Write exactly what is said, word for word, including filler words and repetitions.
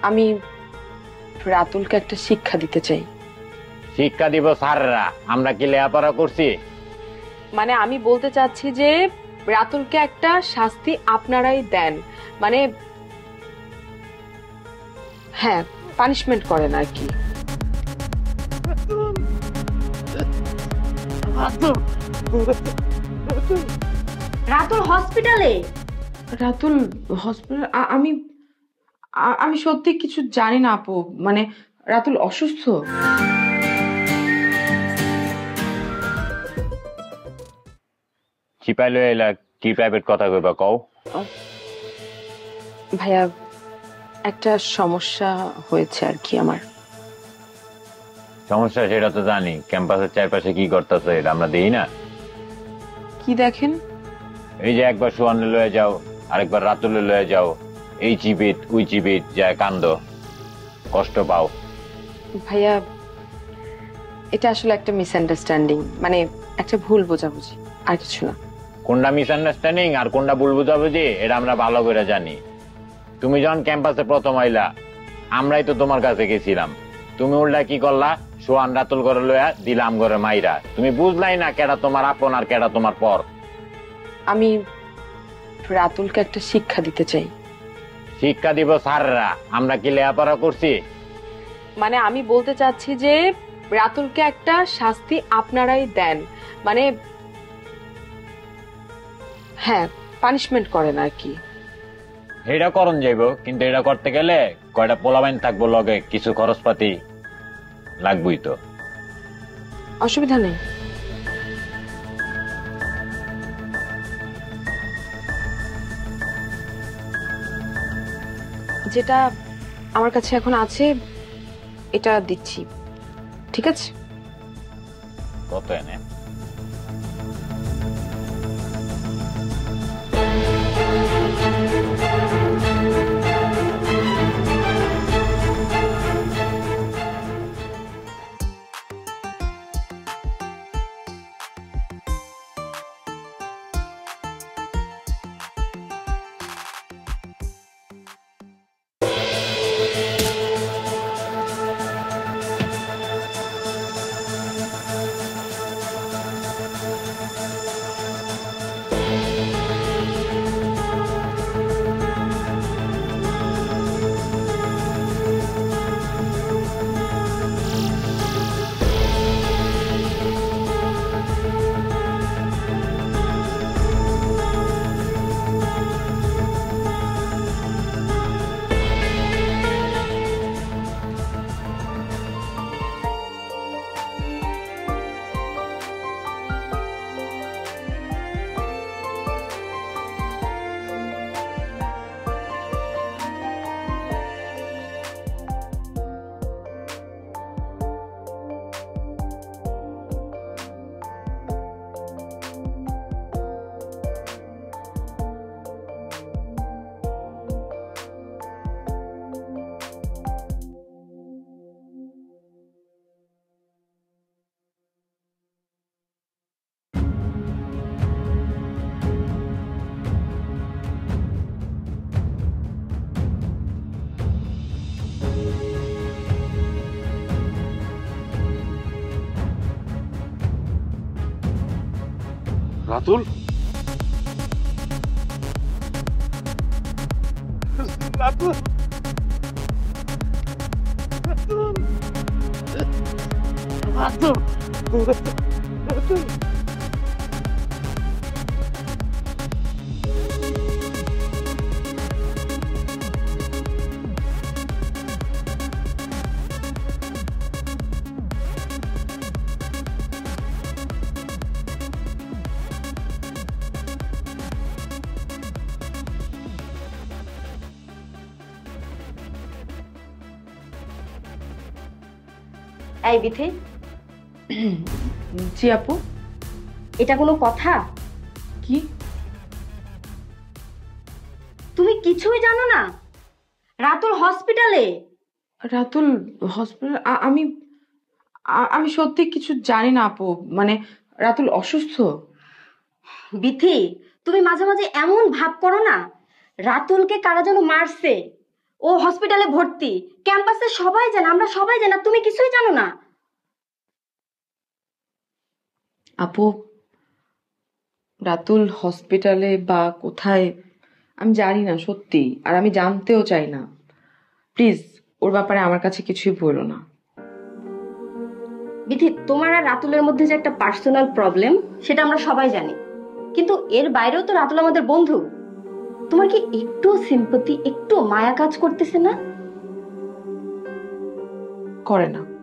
আমি রাতুলকে একটা শিক্ষা দিতে চাই। শিক্ষা দিব স্যাররা? আমরা কি লেখাপড়া করছি? মানে আমি বলতে চাচ্ছি যে রাতুলকে একটা শাস্তি আপনারাই দেন, মানে হ্যাঁ পানিশমেন্ট করেন আর কি। রাতুল হসপিটালে? রাতুল হসপিটাল? আমি আমি সত্যি কিছু জানি না আপু, মানে রাতুল অসুস্থ। চিপাইলো এলা কি প্রাইভেট কথা কইবা কও। ভাইয়া একটা সমস্যা হয়েছে আর কি আমার। সমস্যা সেটা তো জানি, ক্যাম্পাসের চারপাশে কি করতেছে এটা আমরা দেই না। কি দেখেন? এই যে একবার সোহানে লয়ে যাও, আরেকবার রাতুলে লয়ে যাও, এই চিবিত উই চিবিত যায় কান্দ, কষ্ট পাও। ভাইয়া এটা আসলে একটা মিসআন্ডারস্ট্যান্ডিং, মানে একটা ভুল বোঝাবুঝি, আর কিছু না। কোনটা মিসআন্ডারস্ট্যান্ডিং আর কোনটা ভুল বুঝাবুঝি এটা আমরা ভালো করে জানি। তুমি যখন ক্যাম্পাসে প্রথম আইলা আমরাই তো তোমার কাছে গেছিলাম, তুমি উল্টা কি করলা? সোহান রাতুল করে লয়া দিলাম করে মাইরা। তুমি বুঝলাই না কেডা তোমার আপন আর কেডা তোমার পর। আমি রাতুলকে একটা শিক্ষা দিতে চাই। শিক্ষা দিব স্যাররা? আমরা কি লেখাপড়া করছি? মানে আমি বলতে চাচ্ছি যে রাতুলকে একটা শাস্তি আপনারাই দেন, মানে হ্যাঁ পানিশমেন্ট করেন আর কি। এটা করণ যাইব, কিন্তু এটা করতে গেলে কয়টা পোলাবাইন থাকবো লগে, কিছু খরচপাতি লাগবই তো। অসুবিধা নেই। যেটা আমার কাছে এখন আছে এটা দিচ্ছি, ঠিক আছে? কত এনে? রাতুল, রাতুল, রাতুল, রাতুল। এই বিথি, জি আপু। এটা কোনো কথা? কি? তুমি কিছুই জানো না? রাতুল হসপিটালে। রাতুল হসপিটাল? আমি আমি সত্যি কিছু জানি না আপু, মানে রাতুল অসুস্থ। বিথি, তুমি মাঝে মাঝে এমন ভাব করো না রাতুলকে কারা যেন মারছে, ও হসপিটালে ভর্তি, ক্যাম্পাসে সবাই জানে, আমরা সবাই জানি, তুমি কিছুই জানো না? আপু, রাতুল হসপিটালে বা কোথায় আমি জানি না সত্যি, আর আমি জানতেও চাই না। প্লিজ ওর ব্যাপারে আমার কাছে কিছুই বলো না। বিথি, তোমার আর রাতুলের মধ্যে যে একটা পার্সোনাল প্রবলেম সেটা আমরা সবাই জানি, কিন্তু এর বাইরেও তো রাতুল আমাদের বন্ধু। তোমার কি একটু সিম্পথি, একটু মায়া কাজ করতেছে না? করে না।